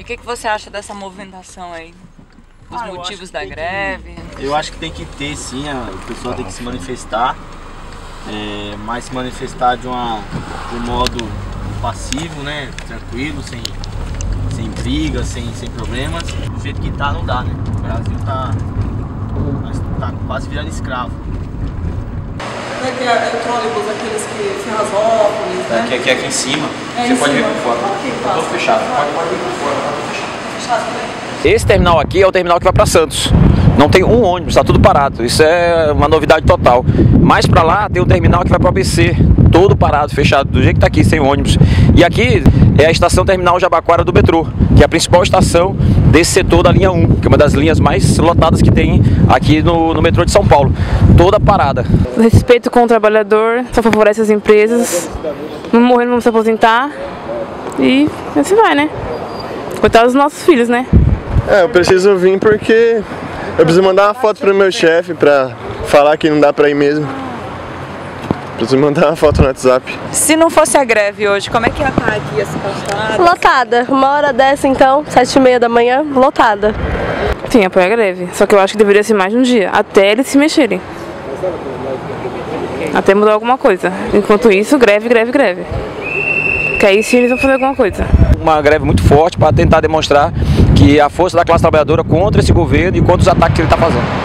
o que você acha dessa movimentação aí? Os motivos da greve? Eu acho que tem que ter, sim, o pessoal tem que se manifestar, mas se manifestar de um modo passivo, né? Tranquilo, sem brigas, sem problemas. Do jeito que tá, não dá, né? O Brasil tá quase virando escravo. Como é que é o trólebus, aqueles que Ferrazópolis, né? Aqui em cima, você pode vir por fora. Tô fechado, pode vir por fora, tá fechado. Fechado também? Esse terminal aqui é o terminal que vai para Santos. Não tem um ônibus, está tudo parado. Isso é uma novidade total. Mais para lá tem um terminal que vai para o ABC, todo parado, fechado, do jeito que está aqui, sem ônibus. E aqui é a estação terminal Jabaquara do metrô, que é a principal estação desse setor da linha 1, que é uma das linhas mais lotadas que tem aqui no metrô de São Paulo. Toda parada. O respeito com o trabalhador só favorece as empresas. Não morrer, não vamos se aposentar. E assim vai, né? Coitados dos nossos filhos, né? Eu preciso vir porque eu preciso mandar uma foto pro meu chefe pra falar que não dá pra ir mesmo. Preciso mandar uma foto no WhatsApp. Se não fosse a greve hoje, como é que ia estar aqui essa calçada? Lotada. Uma hora dessa então, 7h30 da manhã, lotada. Sim, apoio a greve. Só que eu acho que deveria ser mais de um dia, até eles se mexerem. Até mudar alguma coisa. Enquanto isso, greve. Que aí sim eles vão fazer alguma coisa. Uma greve muito forte para tentar demonstrar que a força da classe trabalhadora contra esse governo e contra os ataques que ele está fazendo.